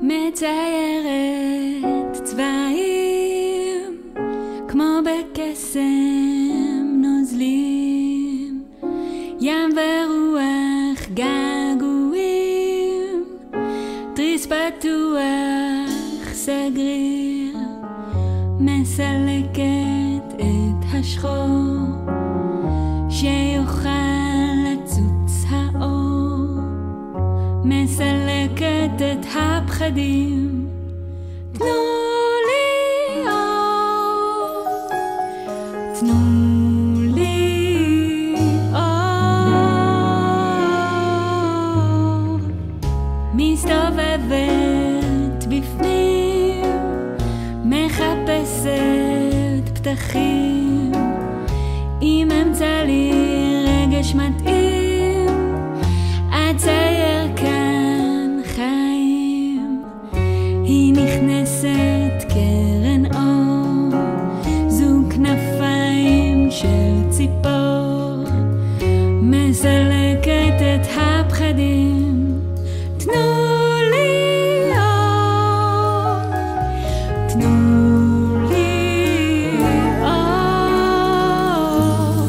מציירת צבעים כמו בקסם נוזלים, ים ורוח געגועים, תריס פתוח סגריר, מסלקת את השחור שיוכל לצוץ האור, מסלקת את הפחדים. תנו לי אור, תנו לי אור, מסתובבת בפנים, מחפשת פתחים, אם אמצא לי רגש מתאים, אצייר כאן חיים. היא נכנסת קרן אור, זו כנפיים של ציפור, מסלקת את הפחדים. תנו לי אור, תנו לי אור,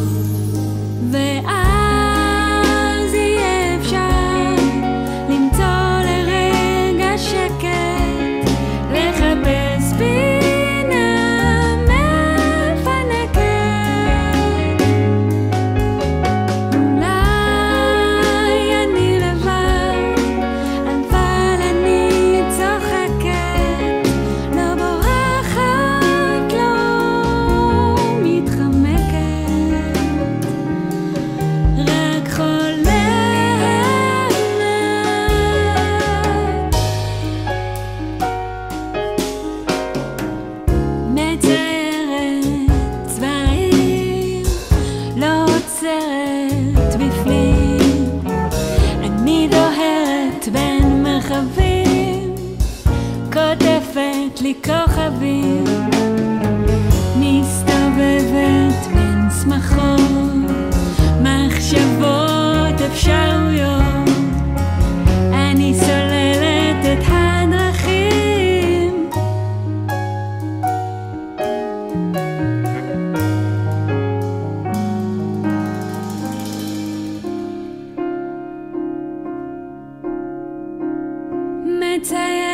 ואז יהיה אפשר למצוא לרגע שקט, לחפש פינה מפנקת. אולי אני לבד, אבל אני צוחקת, לא בורחת, לא מתחמקת, רק חולמת. מציירת צבעים, לא עוצרת בפנים, אני דוהרת בין מרחבים, כותפת לי כוכבים, מסתובבת בין שמחות, מחשבות, אפשרויות, אני סוללת את הדרכים. מציירת